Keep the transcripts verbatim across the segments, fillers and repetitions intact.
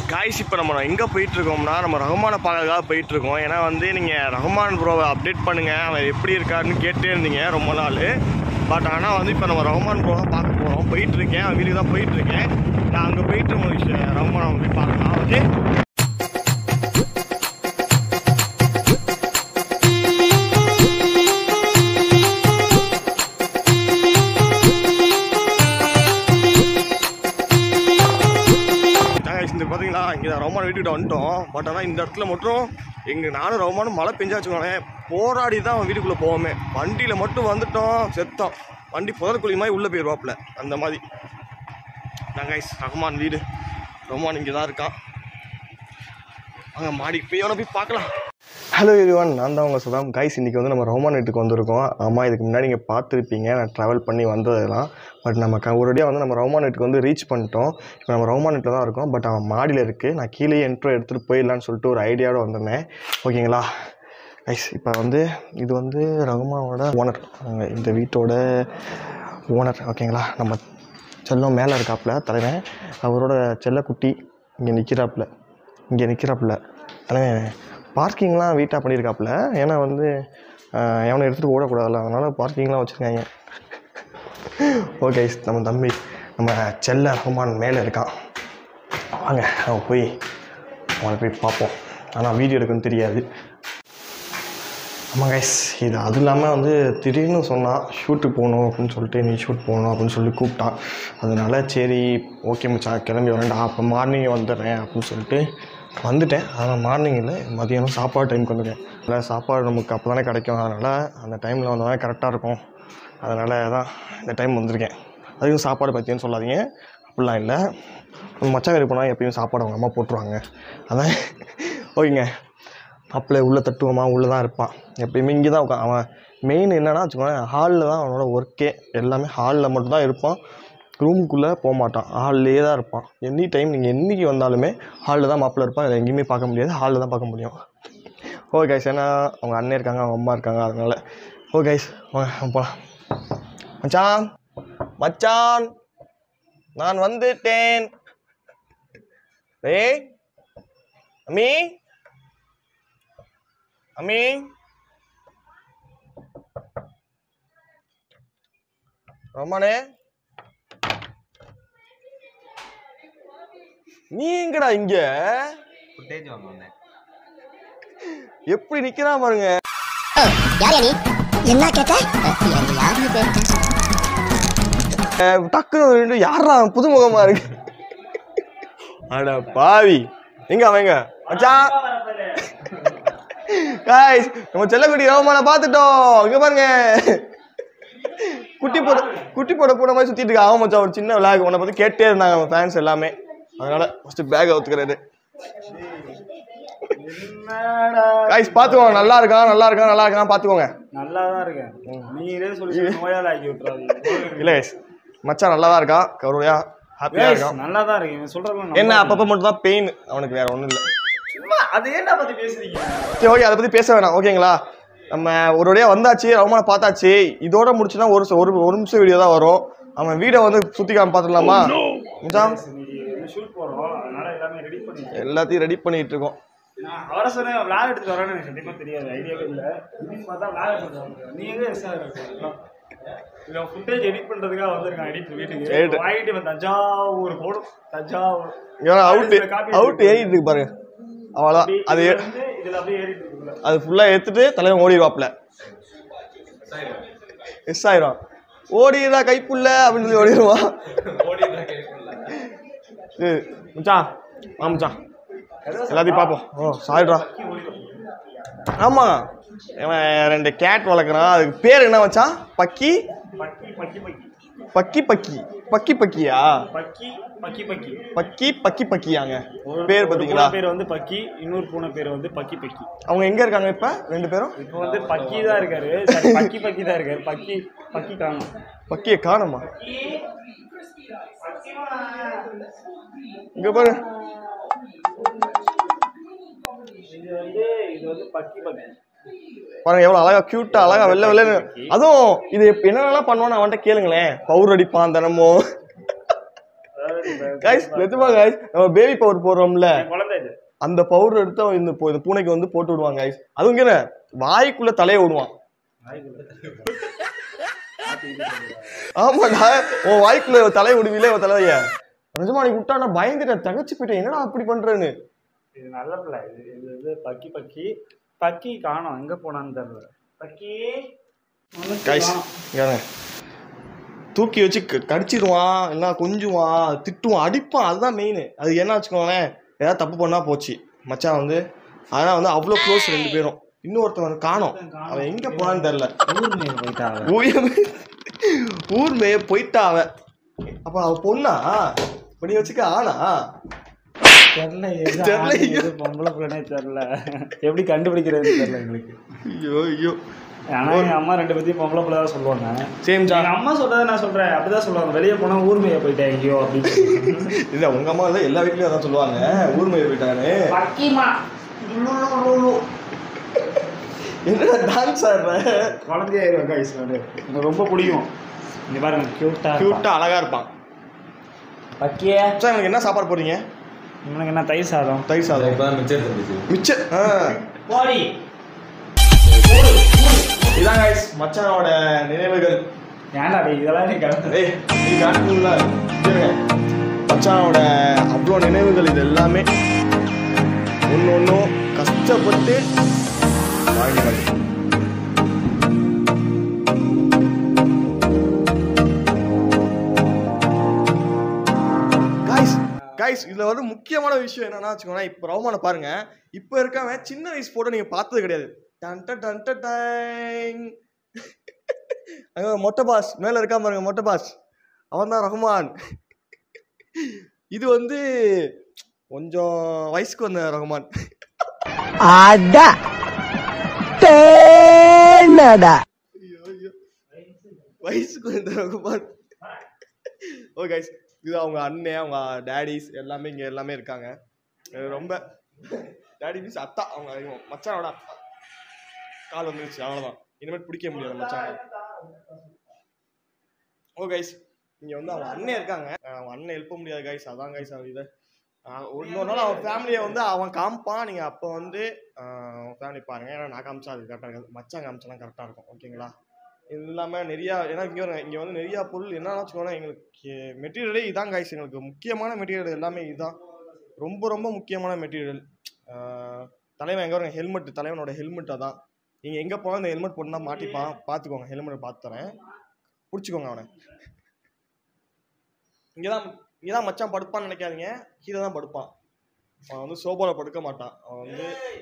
Guys இப்போ நம்ம எங்கே போயிட்டுருக்கோம்னா நம்ம ரஹ்மானை பார்க்கறதுக்காக போயிட்டுருக்கோம். ஏன்னா வந்து நீங்கள் ரஹ்மான் ப்ரோவை அப்டேட் பண்ணுங்கள், அவன் எப்படி இருக்காருன்னு கேட்டே இருந்தீங்க ரொம்ப நாள். பட் ஆனால் வந்து இப்போ நம்ம ரஹ்மான் ப்ரோவை பார்க்க போகிறோம். போயிட்டுருக்கேன், அவன் வீட்டுக்கு தான் போயிட்டுருக்கேன். நான் அங்கே போயிட்டு உங்களுக்கு ரஹ்மானை போய் பார்க்கலாம். ஓகே பார்த்தீங்களா, இங்கே ரஹ்மான் வீட்டுக்கிட்ட வந்துட்டோம். பட் ஆனால் இந்த இடத்துல மட்டும் எங்கள் நானும் ரஹ்மானும் மழை பெஞ்சாச்சுக்கோங்க போராடி தான் அவன் வீட்டுக்குள்ளே போவோமே. வண்டியில் மட்டும் வந்துட்டோம் செத்தோம். வண்டி புதற்குழி மாதிரி உள்ளே போயிடுவாப்புல அந்த மாதிரி. நான் கைஸ் ரஹ்மான் வீடு, ரஹ்மான் இங்கே தான் இருக்கான். அங்கே மாடிக்கு போய் அவனை போய் பார்க்கலாம். ஹலோ எவ்ரிவன், நான் தான் உங்கள் சுதாம். கைஸ் இன்றைக்கி வந்து நம்ம ரஹ்மான் வீட்டுக்கு வந்திருக்கோம். ஆமாம், இதுக்கு முன்னாடி நீங்கள் பார்த்துருப்பீங்க நான் ட்ராவல் பண்ணி வந்ததெல்லாம். பட் நம்ம க ஒருடியாக வந்து நம்ம ரஹ்மான் வீட்டுக்கு வந்து ரீச் பண்ணிட்டோம். இப்போ நம்ம ரஹ்மான் வீட்டில் தான் இருக்கோம். பட் அவன் மாடியில் இருக்குது. நான் கீழே என்ட்ரோ எடுத்துகிட்டு போயிடலான்னு சொல்லிட்டு ஒரு ஐடியாவோட வந்திருந்தேன். ஓகேங்களா கைஸ், இப்போ வந்து இது வந்து ரஹ்மானோட ஓனர், இந்த வீட்டோட ஓனர். ஓகேங்களா, நம்ம செல்லம் மேலே இருக்காப்புல தலைவன், அவரோட செல்லக்குட்டி இங்கே நிற்கிறாப்புல இங்கே நிற்கிறாப்புல தலைவன். பார்க்கிங்லாம் வீட்டாக பண்ணியிருக்காப்புல. ஏன்னா வந்து எவனை எடுத்துகிட்டு ஓடக்கூடாதுல்ல, அதனால் பார்க்கிங்லாம் வச்சுருக்காங்க. ஓகே, நம்ம தம்பி நம்ம செல்ல ரஹ்மான் மேலே இருக்கான். வாங்க அவன் போய் அவனை போய் பார்ப்போம். ஆனால் வீடியோ எடுக்கணும்னு தெரியாது. ஆமாம் கைஸ், இது அது இல்லாமல் வந்து திடீர்னு சொன்னான் ஷூட்டுக்கு போகணும் அப்படின்னு சொல்லிட்டு, நீ ஷூட் போகணும் அப்படின்னு சொல்லி கூப்பிட்டான். அதனால சரி ஓகே மச்சான் கிளம்பி வரேன்டா, அப்போ மார்னிங்கே வந்துடுறேன் அப்படின்னு சொல்லிட்டு வந்துட்டேன். அதனால் மார்னிங்கில் மதியானம் சாப்பாடு டைமுக்கு வந்துட்டேன். அதில் சாப்பாடு நமக்கு அப்போ தானே கிடைக்கும், அதனால் அந்த டைமில் வந்தால் தான் கரெக்டாக இருக்கும். அதனால் தான் இந்த டைம் வந்திருக்கேன். அதுவும் சாப்பாடு பற்றியும் சொல்லாதீங்க, அப்படிலாம் இல்லை. மச்சான் வீடு போனால் எப்பயும் சாப்பாடு அவங்க அம்மா போட்டுருவாங்க. அதான் ஓகேங்க. மாப்பிள்ளை உள்ளே தட்டுவோமா, உள்ளே தான் இருப்பான் எப்பயுமே. இங்கே தான் உட்கா அவன் மெயின் என்னென்னா வச்சுக்கோங்க, ஹாலில் தான் அவனோட ஒர்க்கே. எல்லாமே ஹாலில் மட்டும்தான் இருப்பான், ரூமுக்குள்ளே போக மாட்டான், ஹால்லேயே தான் இருப்பான். எனி டைம் நீங்கள் என்றைக்கு வந்தாலுமே ஹாலில் தான் மாப்பிள்ளை இருப்பான். அதை எங்கேயுமே பார்க்க முடியாது, ஹாலில் தான் பார்க்க முடியும். ஓகே கைஸ், ஏன்னா அவங்க அண்ணன் இருக்காங்க, அவங்க அம்மா இருக்காங்க, அதனால் ஓகே கைஸ் வாங்க போகலாம். மச்சான் மச்சான் நான் வந்துட்டேன். ஏய் அம்மி அம்மி ரஹ்மானே, நீ எங்கடா இங்க? ஃபுட்டேஜ் வாங்க வந்தேன். எப்படி நிக்கிறான் பாருங்க. யார் நீ? என்ன கேட்ட? யாருன்னு கேட்ட? டக்குனு யாரா புதுமுகமா இருக்கு. அட பாவி, எங்க அவங்க மச்சான். गाइस நம்ம செல்லக்குட்டி ரஹ்மானை பார்த்துட்டோம். இங்க பாருங்க, குட்டி போட குட்டி போட போன மாதிரி சுத்திட்டு இருக்கா. அவன் மச்சான் ஒரு சின்ன விளாக் உன்னை பத்தி கேட்டே இருந்தாங்க நம்ம ஃபேன்ஸ் எல்லாமே. அதனால ஃபர்ஸ்ட் பேக் அவுத்துக்கிறாரு. गाइस பாத்துக்கோங்க, நல்லா இருக்கா நல்லா இருக்கா நல்லா இருக்கா பாத்துக்கோங்க. நல்லா தான் இருக்கேன். நீங்களே சொல்லி நோயால ஆக்கி விட்டுறாதீங்க. இல்ல गाइस, மச்சான் நல்லா தான் இருக்கா, கௌரவயா ஹாப்பியா இருக்கா. நல்லா தான் இருக்கு. இவன் சொல்றதுல என்ன அப்பப்ப மட்டும் தான் பெயின், அவனுக்கு வேற ஒண்ணும் இல்ல. சும்மா அது என்ன பத்தி பேசுறீங்க? சரி ஓகே, அதை பத்தி பேச வேணாம். ஓகேங்களா, நம்ம ஒரு வழியா வந்தாச்சு, ரஹ்மானை பார்த்தாச்சு. இதோட முடிச்சுன்னா ஒரு ஒரு ஒரு நிமிஷம் வீடியோ தான் வரும். அவன் வீடியோ வந்து சுத்தி காமி பார்த்துடலாமா மச்சான்? ஷூட் போறோம், அதனால எல்லாமே ரெடி பண்ணி எல்லாத்தையும் ரெடி பண்ணிட்டு இருக்கோம். நான் அவரை சொன்னேன் விளாக் எடுத்துட்டு வரேன்னு எனக்கு சத்தியமா தெரியாது, ஐடியாவே இல்லை. இப்படின்னு பார்த்தா விளாக் எடுத்துட்டு வரேன். நீ எங்கே எஸ் ஆகிருக்கோம் இவன் ஃபுட்டேஜ் எடிட் பண்றதுக்காக வந்திருக்கான். எடிட் வீட்டுக்கு வாங்கிட்டு இவன் தஞ்சாவூர் போடும். தஞ்சாவூர் அவுட் அவுட் ஏறிட்டு இருக்கு பாருங்க. அவ்வளோ அது இதுல அப்படியே ஏறிட்டு இருக்கு. அது ஃபுல்லா எடுத்துட்டு தலைவன் ஓடிடுவாப்ல. எஸ் ஆயிரும், ஓடிடுறா கைப்புள்ள அப்படின்னு சொல்லி ஓடிடுவான். மச்சான் ஆ மச்சான் எல்லாத்தையும் பார்ப்போம். ஓ சாரிடா. ஆமா, இவன் ரெண்டு கேட் வளர்க்குறான். அதுக்கு பேர் என்ன வச்சான்? பக்கி பக்கி பக்கி பக்கி பக்கி பக்கி பக்கி பக்கியா பக்கி பக்கி பக்கி பக்கி பக்கி பக்கியாங்க பேர் பார்த்தீங்களா? பேர் வந்து பக்கி, இன்னொரு பூனை பேர் வந்து பக்கி பக்கி. அவங்க எங்க இருக்காங்க இப்ப ரெண்டு பேரும்? இப்போ வந்து பக்கி தான் இருக்காரு, பக்கி பக்கி தான் இருக்காரு. பக்கி பக்கி காணும். பக்கியை காணுமா? இங்க பாரு, இது வந்து இது வந்து பக்கி பக்கி பாருங்க எவ்வளவு அழகா கியூட்டா அழகா வெள்ளை வெள்ளை. அதுவும் இது என்னென்னலாம் பண்ணுவான்னு அவன்கிட்ட கேளுங்களேன். பவுடர் அடிப்பான் தினமும். கைஸ் நிஜமா கைஸ் நம்ம பேபி பவுடர் போடுறோம்ல குழந்தை இது அந்த பவுடர் எடுத்து அவன் இந்த இந்த பூனைக்கு வந்து போட்டு விடுவாங்க கைஸ் அதுவும் என்ன வாய்க்குள்ள தலையை விடுவான் ஆமாடா உன் வாய்க்குள்ள தலையை விடுவீங்களே உன் தலைய நிஜமா நீ விட்டா நான் பயந்துட்டேன் தகச்சு போயிட்டேன் என்னடா அப்படி பண்றேன்னு இது நல்ல பிள்ளை இது இது இது பக்கி பக்கி பக்கி காணோம் எங்க போனான்னு தெரியல பக்கி கைஸ் தூக்கி வச்சு கடிச்சிடுவான் இல்லைன்னா கொஞ்சுவான் திட்டுவான் அடிப்பான் அதுதான் மெயின் அது என்ன வச்சுக்கோங்களேன் ஏதாவது தப்பு பண்ணா போச்சு மச்சான் வந்து அதனால வந்து அவ்வளோ க்ளோஸ் ரெண்டு பேரும் இன்னொருத்தவன் காணோம் அவன் எங்க போனான்னு தெரியல ஊர் மேய போயிட்டா அவன் அப்ப அவ பொண்ணா இப்ப நீ வச்சுக்க ஆனா தெரியல பொம்பளை பிள்ளைனே தெரியல எப்படி கண்டுபிடிக்கிறது தெரியல எங்களுக்கு ஐயோ ஐயோ ஆனா எங்க அம்மா ரெண்டு பேத்தையும் பொம்பளை பிள்ளை தான் சொல்லுவாங்க சேம் எங்க அம்மா சொல்றதை நான் சொல்றேன் அப்படிதான் சொல்லுவாங்க வெளியே போனா ஊர் மேய போயிட்டேன் ஐயோ அப்படின்னு இல்ல உங்க அம்மா தான் எல்லா வீட்லயும் அதான் சொல்லுவாங்க ஊர் மேய போயிட்டானு என்னடா டான்ஸ் ஆடுற குழந்தையாயிருவேன் கைஸ் எனக்கு ரொம்ப பிடிக்கும் இங்க பாருங்க கியூட்டா கியூட்டா அழகா இருப்பான் பக்கியே சார் எனக்கு என்ன சாப்பாடு போறீங்க உனக்கு என்ன தயிர் சாதம் தயிர் சாதம் இப்பதான் மிச்சம் இருந்துச்சு மிச்சம் ஆ போடி இதான் கைஸ் மச்சானோட நினைவுகள் ஏன்டா டேய் இதெல்லாம் நீ கலந்து ஏய் நீ காட்டுல மச்சானோட அவ்வளோ நினைவுகள் இது எல்லாமே ஒன்று ஒன்றும் கஷ்டப்பட்டு வாங்கி வாங்கி கைஸ் கைஸ் இதுல வந்து முக்கியமான விஷயம் என்னன்னா வச்சுக்கோங்களேன் இப்போ ரவுமான பாருங்க இப்போ இருக்கவன் சின்ன வயசு போட்டோ நீங்க பார்த்தது கிடையாது டன் டன் டன் டன் டன். அங்க மொட்டை பாஸ் மேல இருக்கா பாருங்க மொட்டை பாஸ் அவன் தான் ரஹ்மான் இது வந்து கொஞ்சம் வயசுக்கு வந்த ரஹ்மான் வயசுக்கு வந்த ரஹ்மான் ஓகே கைஸ் இது அவங்க அண்ணன் அவங்க டேடிஸ் எல்லாமே இங்க எல்லாமே இருக்காங்க ரொம்ப டேடி மீன்ஸ் அத்தா அவங்க மச்சானோட அத்தா கால் வந்துருச்சு அவ்வளோதான் இனிமேல் பிடிக்க முடியாது மச்சான் ஓ கைஸ் இங்கே வந்து அவன் அண்ணன் இருக்காங்க அவன் அண்ணன் எழுப்ப முடியாது கைஸ் அதான் கைஸ் அவன் இதை இன்னொரு நாள் அவன் ஃபேமிலியை வந்து அவன் காமிப்பான் நீங்கள் அப்போ வந்து அவன் ஃபேமிலி பாருங்கள் ஏன்னா நான் காமிச்சா அது கரெக்டாக இருக்காது மச்சான் காமிச்சாலாம் கரெக்டாக இருக்கும் ஓகேங்களா இது இல்லாமல் நிறையா ஏன்னா இங்கே இங்கே வந்து நிறையா பொருள் என்னன்னு வச்சுக்கோன்னா எங்களுக்கு மெட்டீரியலே இதான் கைஸ் எங்களுக்கு முக்கியமான மெட்டீரியல் எல்லாமே இதுதான் ரொம்ப ரொம்ப முக்கியமான மெட்டீரியல் தலைவன் எங்கே வருங்க ஹெல்மெட் தலைவனோட ஹெல்மெட் அதான் நீங்கள் எங்கே போனால் இந்த ஹெல்மெட் போட்டுனா மாட்டிப்பான் பார்த்துக்கோங்க ஹெல்மெட் பார்த்து தரேன் பிடிச்சிக்கோங்க அவனை இங்கே தான் இங்கே தான் மச்சான் படுப்பான்னு நினைக்காதீங்க கீழே தான் படுப்பான் அவன் வந்து சோபாவில் படுக்க மாட்டான் அவன் வந்து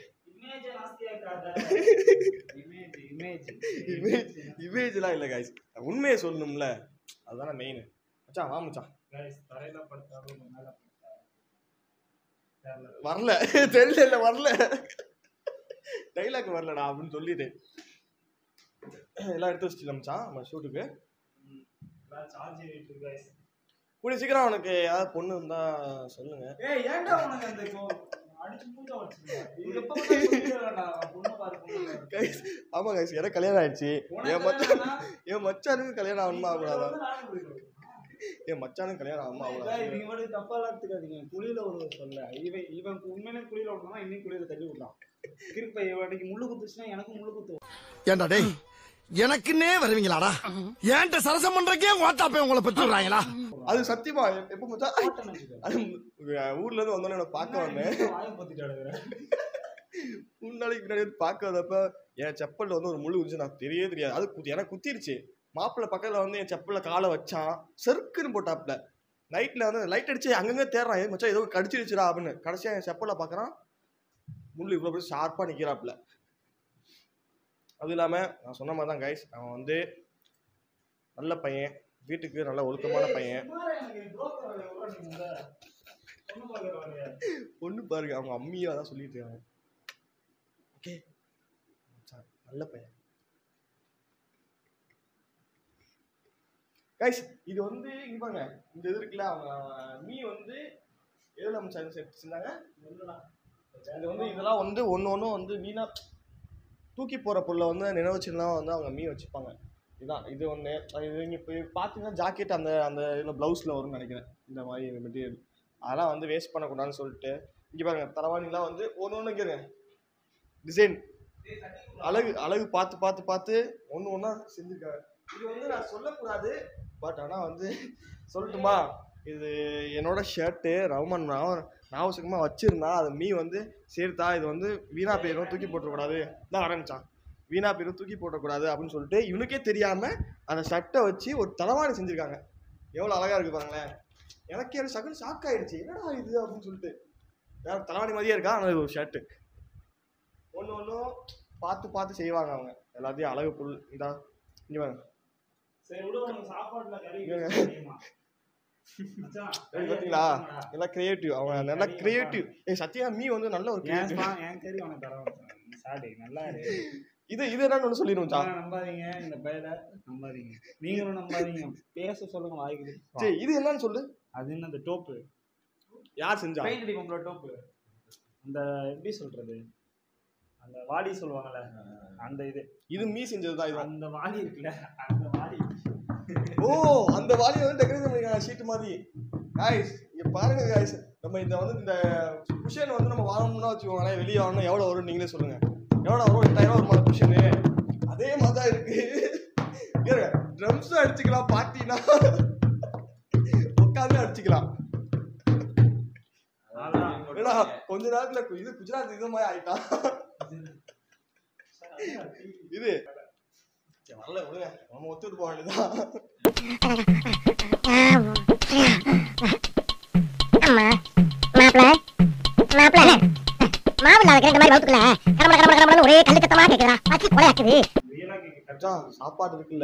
இமேஜ்லாம் இல்லை கைஸ் உண்மையை சொல்லணும்ல அதுதானே மெயின் மச்சான் வா மச்சான் வரல தெரியல இல்லை வரல டைலாக் வரலடா அப்படின்னு சொல்லிட்டு எல்லாம் எடுத்து வச்சுட்டு மச்சான் நம்ம ஷூட்டுக்கு கூடிய சீக்கிரம் அவனுக்கு ஏதாவது பொண்ணு இருந்தா சொல்லுங்க ஆமா கைஸ் எனக்கு கல்யாணம் ஆயிடுச்சு என் மச்சான் என் மச்சானுக்கு கல்யாணம் ஆகணுமா ஆகக்கூடாதா என் மச்சானுக்கு கல்யாணம் ஆகுமா ஆகக்கூடாது தப்பா எடுத்துக்காதீங்க குழியில ஒரு சொல்ல இவன் இவன் உண்மையிலே குழியில விடணும்னா இன்னும் குழியில தள்ளி விடலாம் கிருப்பை இவனுக்கு முள்ளு குத்துச்சுன்னா எனக்கும் முள்ளு குத்து ஏன்டா டேய் எனக்குன்னே வருவீங்களாடா ஏன்ட்ட சரசம் பண்றக்கே ஓட்டாப்பே உங்களை பெற்றுறாங்களா அது சத்தியமா எப்ப மச்சா அது ஊர்ல இருந்து வந்தோன்னு எனக்கு பார்க்க வந்தேன் மூணு நாளைக்கு பின்னாடி வந்து பார்க்க வந்தப்ப என் செப்பல்ல வந்து ஒரு முள்ளு குதிச்சு நான் தெரியவே தெரியாது அது குத்தி எனக்கு குத்திருச்சு மாப்பிள்ளை பக்கத்துல வந்து என் செப்பல்ல காலை வச்சான் செருக்குன்னு போட்டாப்புல நைட்ல வந்து லைட் அடிச்சு அங்கங்க தேடுறான் ஏ மச்சா ஏதோ கடிச்சிருச்சுடா அப்படின்னு கடைசியா என் செப்பல்ல பாக்குறான் முள்ளு இவ்வளவு பெரிய ஷார்ப்பா நிக்கிறாப்புல அது இல்லாம நான் சொன்ன மாதிரி தான் கைஸ் அவன் வந்து நல்ல பையன் வீட்டுக்கு நல்ல ஒழுக்கமான பையன் பொண்ணு பாருங்க அவங்க அம்மியா தான் சொல்லிட்டு இருக்காங்க ஓகே நல்ல பையன் கைஸ் இது வந்து இங்க பாருங்க இந்த இது இருக்குல்ல அவங்க மீ வந்து எதுல செஞ்சாங்க இது வந்து இதெல்லாம் வந்து ஒன்று ஒன்றும் வந்து வீணா தூக்கி போகிற பொருளை வந்து நினைவு சின்னலாம் வந்து அவங்க மீ வச்சுப்பாங்க இதுதான் இது ஒன்று இது நீங்கள் இப்போ பார்த்தீங்கன்னா ஜாக்கெட் அந்த அந்த இதில் ப்ளவுஸில் வரும்னு நினைக்கிறேன் இந்த மாதிரி மெட்டீரியல் அதெல்லாம் வந்து வேஸ்ட் பண்ணக்கூடாதுன்னு சொல்லிட்டு இங்கே பாருங்க தலவாணிலாம் வந்து ஒன்று ஒன்று கேருங்க டிசைன் அழகு அழகு பார்த்து பார்த்து பார்த்து ஒன்று ஒன்றா செஞ்சுருக்காங்க. இது வந்து நான் சொல்லக்கூடாது, பட் ஆனால் வந்து சொல்லட்டுமா, இது என்னோட ஷர்ட்டு ரவுமான் நான் ஞாபகமாக வச்சுருந்தா அது மீ வந்து சேர்த்தா இது வந்து வீணா போயிடும், தூக்கி போட்டுறக்கூடாது தான் ஆரம்பித்தான். வீணா போயிடும் தூக்கி போட்டக்கூடாது அப்படின்னு சொல்லிட்டு இவனுக்கே தெரியாமல் அந்த ஷர்ட்டை வச்சு ஒரு தலவாணி செஞ்சுருக்காங்க. எவ்வளோ அழகாக இருக்குது பாருங்களேன். எனக்கே ஒரு சகன் ஷாக் ஆகிடுச்சு, என்னடா இது அப்படின்னு சொல்லிட்டு. வேறு தலவாணி மாதிரியே இருக்கா, ஆனால் ஒரு ஷர்ட்டு ஒன்று ஒன்றும் பார்த்து பார்த்து செய்வாங்க அவங்க எல்லாத்தையும் அழகு பொருள். இந்தா இங்கே வாங்க சரி விடுவாங்க சாப்பாட்டில் கறி பார்த்தீங்களா எல்லாம் கிரியேட்டிவ், அவங்க நல்லா கிரியேட்டிவ். ஏ சத்யா மீ வந்து நல்ல ஒரு கிரியேட்டிவ். என் கறி உனக்கு தர சாடி நல்லா இருக்கு. இது இது என்னன்னு ஒன்று சொல்லிடுவோம். நம்பாதீங்க இந்த பையனை, நம்பாதீங்க நீங்களும் நம்பாதீங்க. பேச சொல்லுங்க வாய்க்குது. சரி இது என்னன்னு சொல்லு. அது என்ன அந்த டோப்பு யார் செஞ்சா? பெயிண்ட் அடிப்போம்ல டோப்பு. அந்த எப்படி சொல்றது, அந்த வாடி சொல்லுவாங்கல்ல அந்த இது. இது மீ செஞ்சது தான். இது அந்த வாடி இருக்குல்ல அந்த வாடி. ஓ அந்த வாலியை வந்து டெக்கரேஷன் பண்ணிருக்காங்க ஷீட் மாதிரி. காய்ஸ் இங்கே பாருங்க காய்ஸ், நம்ம இந்த வந்து இந்த குஷன் வந்து நம்ம வாங்கணும்னா வச்சுக்கோங்களேன், வெளியே வாங்கணும் எவ்வளோ வரும் நீங்களே சொல்லுங்க. எவ்வளோ வரும்? எட்டாயிரம் ரூபா ஒரு குஷனு. அதே மாதிரி தான் இருக்கு. ட்ரம்ஸும் அடிச்சுக்கலாம், பார்ட்டினா உட்காந்து அடிச்சுக்கலாம். ஏன்னா கொஞ்ச நேரத்துல இது குஜராத் இது மாதிரி ஆயிட்டான். இது வரல விடுங்க, நம்ம ஒத்துட்டு போக வேண்டியதான். ஒரே கல்லு கத்தமா கேக்குறா, ஆச்சி கொலையாக்குது. சாப்பாடு இருக்குல்ல,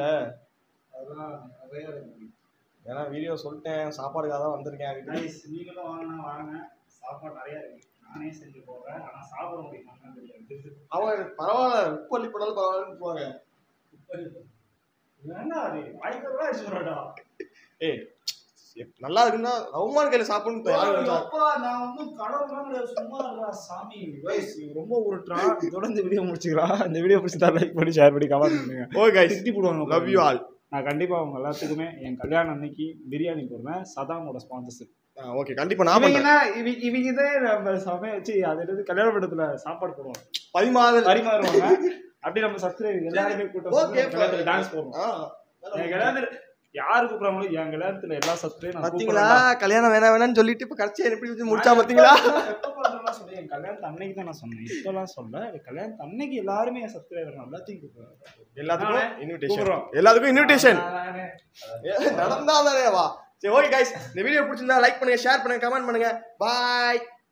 ஏன்னா வீடியோ சொல்லிட்டேன் சாப்பாடுக்காக தான் வந்திருக்கேன். நீங்களும் வாங்கினா வாங்க, சாப்பாடு நிறைய இருக்கு, நானே செஞ்சு போடுறேன். ஆனா சாப்பிட முடியுமான்னு தெரியாது. அவங்க பரவாயில்ல, உப்பு அள்ளி போட்டாலும் பரவாயில்லன்னு போவாங்க. ஏய் நல்லா இருக்குன்னா ரவுமான் கையில சாப்பிடணும். ரொம்ப உருட்டுறான். இதோட இந்த வீடியோ முடிச்சுக்கலாம். இந்த வீடியோ பிடிச்சா லைக் பண்ணி ஷேர் பண்ணி கமெண்ட் பண்ணுங்க. ஓகே गाइस, திட்டி போடுவாங்க. Love you all. நான் கண்டிப்பா அவங்க எல்லாத்துக்குமே என் கல்யாணம் அன்னைக்கு பிரியாணி போடுவேன். சதாமோட ஸ்பான்சர்ஷிப். ஓகே கண்டிப்பா நான் பண்றேன். இவங்க இவங்க தான் நம்ம சமையல் வச்சு அது எடுத்து கல்யாண மண்டபத்துல சாப்பாடு போடுவோம், பரிமாறு பரிமாறுவாங்க. அப்படி நம்ம சப்ஸ்கிரைப் எல்லாருமே கூட்டம் கல்யாணத்துல டான்ஸ் போடுவோம். என் கல்யாணத்துல யாரு கூப்பிடுறாங்களோ என் கல்யாணத்துல எல்லா சப்ஸ்கிரைப் நான் பாத்தீங்களா, கல்யாணம் வேணா வேணாம்னு சொல்லிட்டு இப்ப கடைசியா எப்படி வச்சு முடிச்சா பாத்தீங்களா. சொல்லி என் கல்யாணத்து அன்னைக்கு தான் நான் சொன்னேன், இப்பெல்லாம் சொல்ல. கல்யாணத்து அன்னைக்கு எல்லாருமே என் சப்ஸ்கிரைபர் எல்லாத்தையும் கூப்பிடுறாங்க. எல்லாத்துக்கும் இன்விடேஷன், எல்லாத்துக்கும் இன்விடேஷன் நடந்தா தானே வா. சரி ஓகே गाइस, இந்த வீடியோ பிடிச்சிருந்தா லைக் பண்ணுங்க, ஷேர் பண்ணுங்க, கமெண்ட் பண்ணுங்க. பாய்.